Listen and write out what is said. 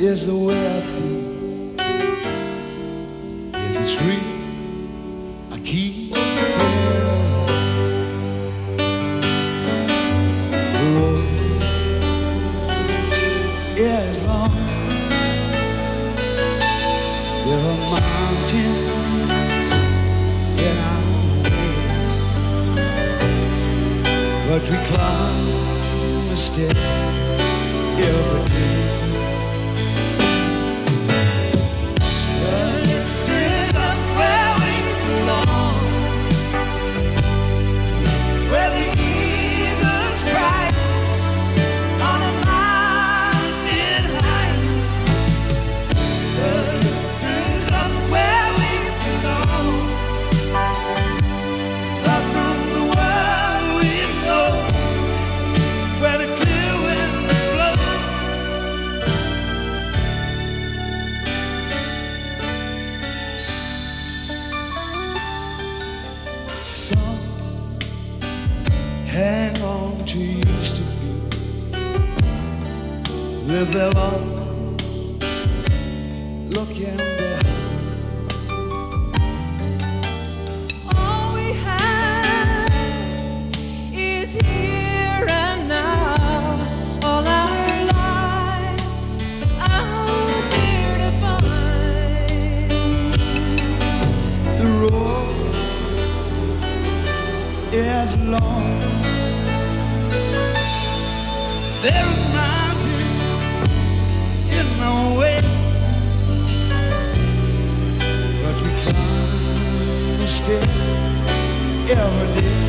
is the way I feel. If it's real, I keep it along. The road is long. There are mountains in our way, but we climb a step every day. Hang on to used to be, live their life, looking behind. All we have is here and now. All our lives out there to find. The road is long. There are mountains in my way, but we climb a step every day.